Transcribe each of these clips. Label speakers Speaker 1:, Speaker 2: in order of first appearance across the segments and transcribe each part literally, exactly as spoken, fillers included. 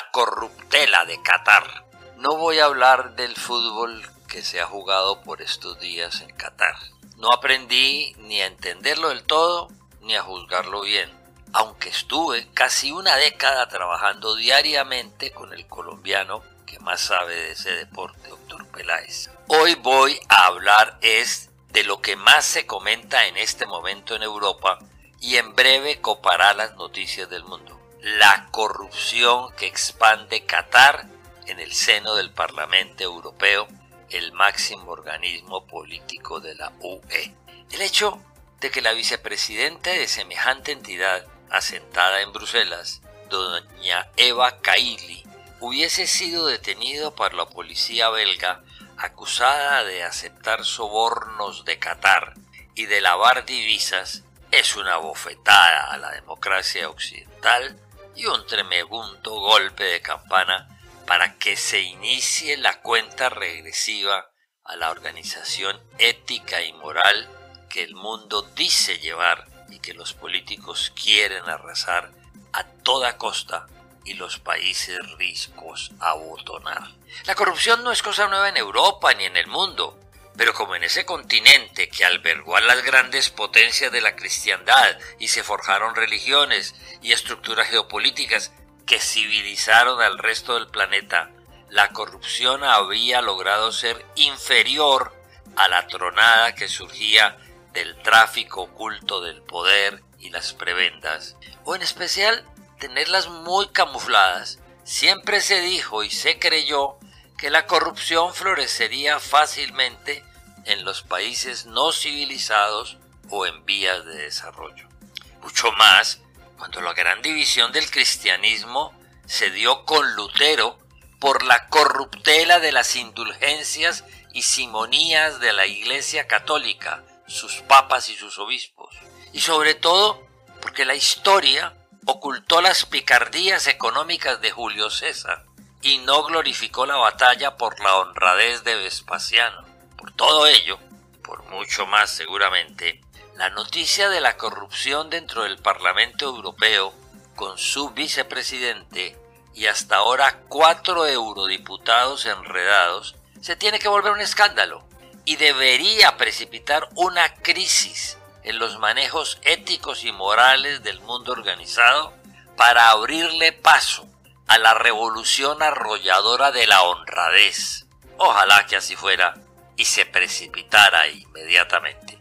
Speaker 1: la corruptela de Qatar. No voy a hablar del fútbol que se ha jugado por estos días en Qatar. No aprendí ni a entenderlo del todo, ni a juzgarlo bien, aunque estuve casi una década trabajando diariamente con el colombiano que más sabe de ese deporte, doctor Peláez. Hoy voy a hablar es de lo que más se comenta en este momento en Europa y en breve copará las noticias del mundo. La corrupción que expande Qatar en el seno del Parlamento Europeo, el máximo organismo político de la U E. El hecho de que la vicepresidenta de semejante entidad, asentada en Bruselas, doña Eva Kaili, hubiese sido detenido por la policía belga acusada de aceptar sobornos de Qatar y de lavar divisas es una bofetada a la democracia occidental y un tremendo golpe de campana para que se inicie la cuenta regresiva a la organización ética y moral que el mundo dice llevar y que los políticos quieren arrasar a toda costa y los países ricos abotonar. La corrupción no es cosa nueva en Europa ni en el mundo, pero como en ese continente que albergó a las grandes potencias de la cristiandad y se forjaron religiones y estructuras geopolíticas que civilizaron al resto del planeta, la corrupción había logrado ser inferior a la tronada que surgía del tráfico oculto del poder y las prebendas, o en especial tenerlas muy camufladas. Siempre se dijo y se creyó que la corrupción florecería fácilmente en los países no civilizados o en vías de desarrollo. Mucho más cuando la gran división del cristianismo se dio con Lutero por la corruptela de las indulgencias y simonías de la Iglesia Católica, sus papas y sus obispos, y sobre todo porque la historia ocultó las picardías económicas de Julio César y no glorificó la batalla por la honradez de Vespasiano. Por todo ello, por mucho más seguramente, la noticia de la corrupción dentro del Parlamento Europeo con su vicepresidente y hasta ahora cuatro eurodiputados enredados se tiene que volver un escándalo y debería precipitar una crisis en los manejos éticos y morales del mundo organizado para abrirle paso a la revolución arrolladora de la honradez. Ojalá que así fuera y se precipitara inmediatamente.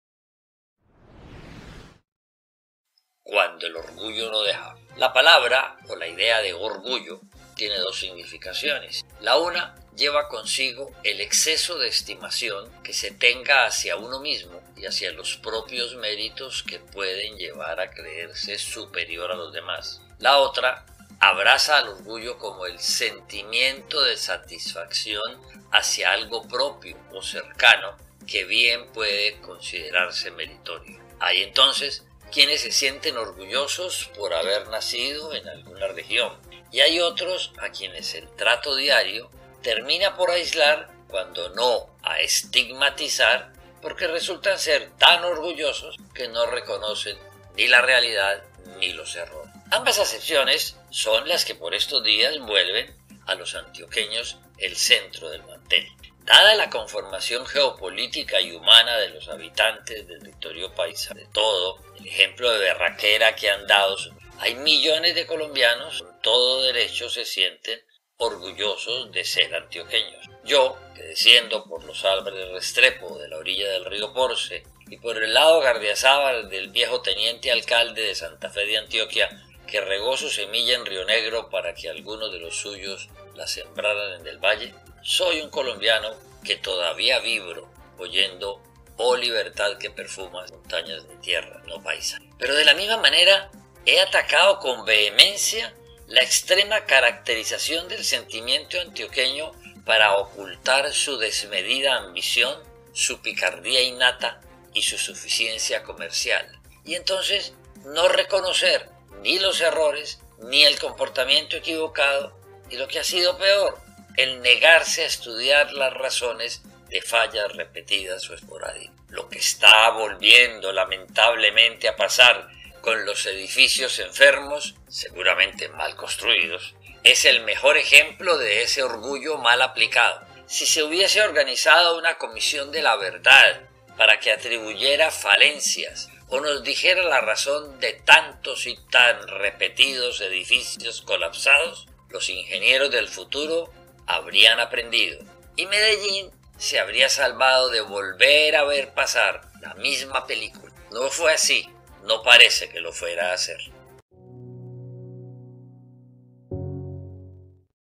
Speaker 1: Cuando el orgullo no deja. La palabra o la idea de orgullo tiene dos significaciones. La una lleva consigo el exceso de estimación que se tenga hacia uno mismo y hacia los propios méritos que pueden llevar a creerse superior a los demás. La otra abraza al orgullo como el sentimiento de satisfacción hacia algo propio o cercano que bien puede considerarse meritorio. Hay entonces quienes se sienten orgullosos por haber nacido en alguna región y hay otros a quienes el trato diario termina por aislar, cuando no a estigmatizar, porque resultan ser tan orgullosos que no reconocen ni la realidad ni los errores. Ambas acepciones son las que por estos días vuelven a los antioqueños el centro del mantel. Dada la conformación geopolítica y humana de los habitantes del territorio paisa, de todo, el ejemplo de berraquera que han dado, hay millones de colombianos con todo derecho se sienten orgullosos de ser antioqueños. Yo, que desciendo por los Álvarez Restrepo de la orilla del río Porce y por el lado Gardiazabal del viejo teniente alcalde de Santa Fe de Antioquia, que regó su semilla en Río Negro para que algunos de los suyos la sembraran en el valle, soy un colombiano que todavía vibro oyendo "Oh libertad que perfumas montañas de tierra no paisa". Pero de la misma manera he atacado con vehemencia la extrema caracterización del sentimiento antioqueño para ocultar su desmedida ambición, su picardía innata y su suficiencia comercial. Y entonces no reconocer ni los errores ni el comportamiento equivocado y lo que ha sido peor, el negarse a estudiar las razones de fallas repetidas o esporádicas. Lo que está volviendo lamentablemente a pasar con los edificios enfermos, seguramente mal construidos, es el mejor ejemplo de ese orgullo mal aplicado. Si se hubiese organizado una comisión de la verdad para que atribuyera falencias o nos dijera la razón de tantos y tan repetidos edificios colapsados, los ingenieros del futuro habrían aprendido y Medellín se habría salvado de volver a ver pasar la misma película. No fue así, no parece que lo fuera a hacer.